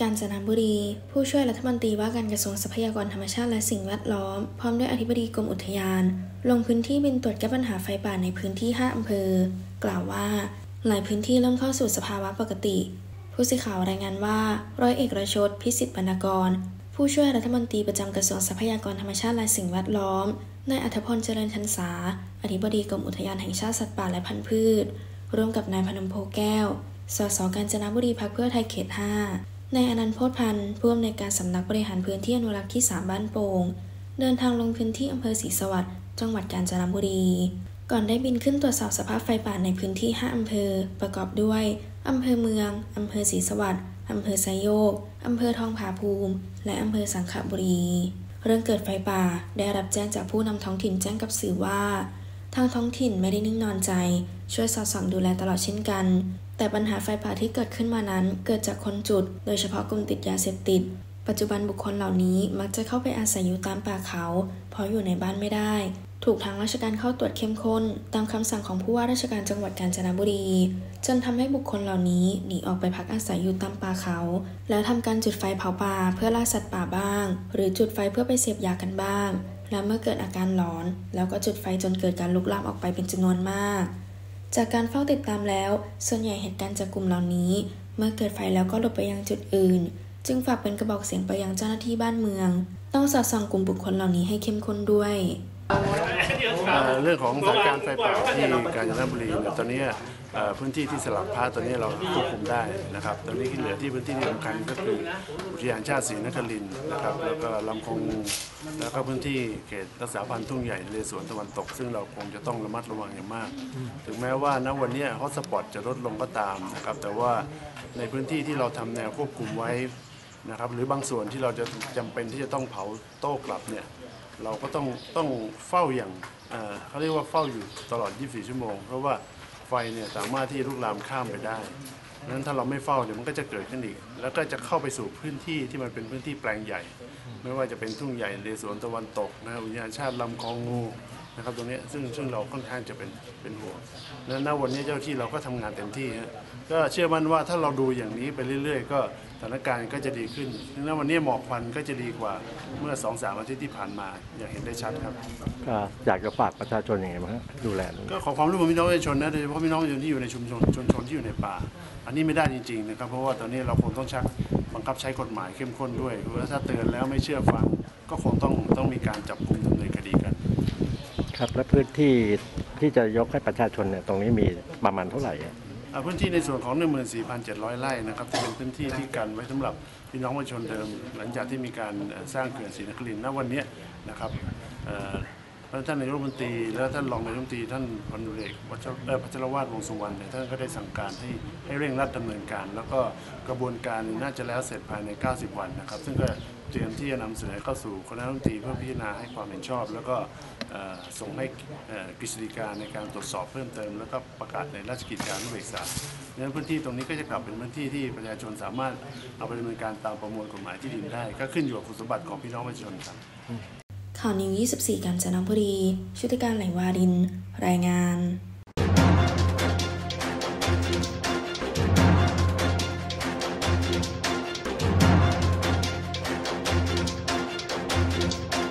กาญจนบุรีผู้ช่วยรัฐมนตรีว่าการกระทรวงทรัพยากรธรรมชาติและสิ่งแวดล้อมพร้อมด้วยอธิบดีกรมอุทยานลงพื้นที่บินตรวจแก้ปัญหาไฟป่าในพื้นที่5อำเภอกล่าวว่าหลายพื้นที่เริ่มเข้าสู่สภาวะปกติผู้สื่อข่าวรายงานว่าร้อยเอกรชด พิสิทธิ์บรรณกรผู้ช่วยรัฐมนตรีประจำกระทรวงทรัพยากรธรรมชาติและสิ่งแวดล้อมนายอัธพลเจริญชันษาอธิบดีกรมอุทยานแห่งชาติสัตว์ป่าและพันธุ์พืชร่วมกับนายพนมโพแก้วสสกาญจนบุรีพรรคเพื่อไทยเขต5นายอนันต์โพธิ์พันธ์ผู้อำนวยการสำนักบริหารพื้นที่อนุรักษ์ที่3บ้านโป่งเดินทางลงพื้นที่อำเภอศรีสวัสดิ์จังหวัดกาญจนบุรีก่อนได้บินขึ้นตรวจสอบสภาพไฟป่าในพื้นที่5อำเภอประกอบด้วยอำเภอเมืองอำเภอศรีสวัสดิ์อำเภอไซโยกอำเภอทองผาภูมิและอำเภอสังขบุรีเรื่องเกิดไฟป่าได้รับแจ้งจากผู้นำท้องถิ่นแจ้งกับสื่อว่าทางท้องถิ่นไม่ได้นิ่งนอนใจช่วยสอดส่องดูแลตลอดเช่นกันแต่ปัญหาไฟป่าที่เกิดขึ้นมานั้นเกิดจากคนจุดโดยเฉพาะกลุ่มติดยาเสพติดปัจจุบันบุคคลเหล่านี้มักจะเข้าไปอาศัยอยู่ตามป่าเขาเพราะอยู่ในบ้านไม่ได้ถูกทางราชการเข้าตรวจเข้มข้นตามคำสั่งของผู้ว่าราชการจังหวัดกาญจนบุรีจนทำให้บุคคลเหล่านี้หนีออกไปพักอาศัยอยู่ตามป่าเขาแล้วทำการจุดไฟเผาป่าเพื่อล่าสัตว์ป่าบ้างหรือจุดไฟเพื่อไปเสพยากันบ้างและเมื่อเกิดอาการหลอนแล้วก็จุดไฟจนเกิดการลุกลามออกไปเป็นจำนวนมากจากการเฝ้าติดตามแล้วส่วนใหญ่เหตุการณ์จากกลุ่มเหล่านี้เมื่อเกิดไฟแล้วก็หลบไปยังจุดอื่นจึงฝากเป็นกระบอกเสียงไปยังเจ้าหน้าที่บ้านเมืองต้องสอดส่องกลุ่มบุคคลเหล่านี้ให้เข้มข้นด้วยเรื่องของสถานการณ์ไฟป่าที่กาญจนบุรีตอนนี้พื้นที่ที่สลับพาตอนนี้เราควบคุมได้นะครับตอนนี้ที่เหลือที่พื้นที่ที่สำคัญก็คืออุทยานชาติศรีนครินทร์นะครับแล้วก็ลำคงแล้วก็พื้นที่เขตรักษาพันธุ์ทุ่งใหญ่นเรศวรตะวันตกซึ่งเราคงจะต้องระมัดระวังอย่างมากถึงแม้ว่าณวันนี้ฮอตสปอตจะลดลงก็ตามนะครับแต่ว่าในพื้นที่ที่เราทำแนวควบคุมไว้นะครับหรือบางส่วนที่เราจะจำเป็นที่จะต้องเผาโต้กลับเนี่ยเราก็ต้องเฝ้าอย่างเขาเรียกว่าเฝ้าอยู่ตลอด 24 ชั่วโมงเพราะว่าไฟเนี่ยสามารถที่ลุกลามข้ามไปได้ดังนั้นถ้าเราไม่เฝ้าเดี๋ยวมันก็จะเกิดขึ้นอีกแล้วก็จะเข้าไปสู่พื้นที่ที่มันเป็นพื้นที่แปลงใหญ่ไม่ว่าจะเป็นทุ่งใหญ่นเรศวรตะวันตกนะอุทยานชาติลำคลองงูนะครับตรงนี้ซึ่งเราค่อนข้างจะเป็นห่วงและณวันนี้เจ้าที่เราก็ทำงานเต็มที่ก็เชื่อมั่นว่าถ้าเราดูอย่างนี้ไปเรื่อยๆก็สถานการณ์ก็จะดีขึ้นณวันนี้หมอกควันก็จะดีกว่าเมื่อ 2-3 อาทิตย์ที่ผ่านมาอย่างเห็นได้ชัดครับก็อยากจะฝากประชาชนยังไงบ้างดูแลก็ขอความร่วมมือพี่น้องประชาชนนะโดยเฉพาะพี่น้องประชาชนที่อยู่ในชุมชนที่อยู่ในป่าอันนี้ไม่ได้จริงๆนะครับเพราะว่าตอนนี้เราคงต้องบังคับใช้กฎหมายเข้มข้นด้วยเพราะว่าถ้าเตือนแล้วไม่เชื่อฟังก็คงต้องมีการจับกุมดำเนินคดีกันครับและพื้นที่ที่จะยกให้ประชาชนเนี่ยตรงนี้มีประมาณเท่าไหร่พื้นที่ในส่วนของ 14,700 ไร่นะครับที่เป็นพื้นที่ที่กันไว้สำหรับพี่น้องประชาชนเดิมหลังจากที่มีการสร้างเขื่อนศรีนครินทร์ณวันนี้นะครับท่านนายกรัฐมนตรีและท่านรองนายกรัฐมนตรีท่านพลเอกพัชรวาทวงษ์สุวรรณท่านก็ได้สั่งการให้เร่งรัดดำเนินการแล้วก็กระบวนการน่าจะแล้วเสร็จภายใน90 วันนะครับซึ่งก็เตรียมที่จะนำเสนอเข้าสู่คณะรัฐมนตรีเพื่อพิจารณาให้ความเห็นชอบแล้วก็ส่งให้กฤษฎีกาในการตรวจสอบเพิ่มเติมแล้วก็ประกาศในราชกิจจานุเบกษาดังนั้นพื้นที่ตรงนี้ก็จะกลับเป็นพื้นที่ที่ประชาชนสามารถเอาไปดำเนินการตามประมวลกฎหมายที่ดินได้ก็ขึ้นอยู่กับคุณสมบัติของพี่น้องประชาชนครับข่าวนิว24 กาญจนบุรีชุติการไหลวารินรายงาน